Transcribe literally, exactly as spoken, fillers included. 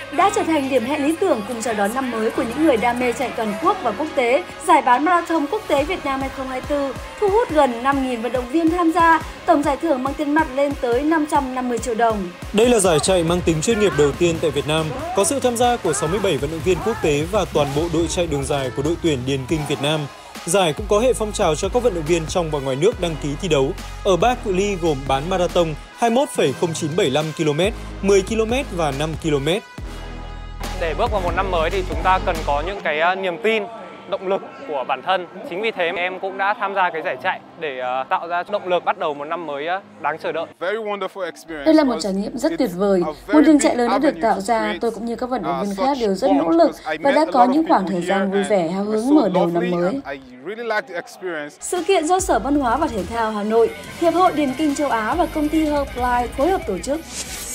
đã trở thành điểm hẹn lý tưởng cùng chào đón năm mới của những người đam mê chạy toàn quốc và quốc tế. Giải bán Marathon Quốc tế Việt Nam hai không hai tư thu hút gần năm nghìn vận động viên tham gia, tổng giải thưởng bằng tiền mặt lên tới năm trăm năm mươi triệu đồng. Đây là giải chạy mang tính chuyên nghiệp đầu tiên tại Việt Nam, có sự tham gia của sáu mươi bảy vận động viên quốc tế và toàn bộ đội chạy đường dài của đội tuyển điền kinh Việt Nam. Giải cũng có hệ phong trào cho các vận động viên trong và ngoài nước đăng ký thi đấu ở ba cự ly gồm bán marathon hai mươi mốt phẩy không chín bảy lăm ki lô mét, mười ki lô mét và năm ki lô mét. Để bước vào một năm mới thì chúng ta cần có những cái niềm tin, động lực của bản thân. Chính vì thế em cũng đã tham gia cái giải chạy để tạo ra động lực bắt đầu một năm mới đáng chờ đợi. Đây là một trải nghiệm rất tuyệt vời. Một đường chạy lớn đã được tạo ra, tôi cũng như các vận động viên khác đều rất nỗ lực và đã có những khoảng thời gian vui vẻ, hào hứng mở đầu năm mới. Sự kiện do Sở Văn hóa và Thể thao Hà Nội, Hiệp hội Điền kinh châu Á và công ty Herbalife phối hợp tổ chức.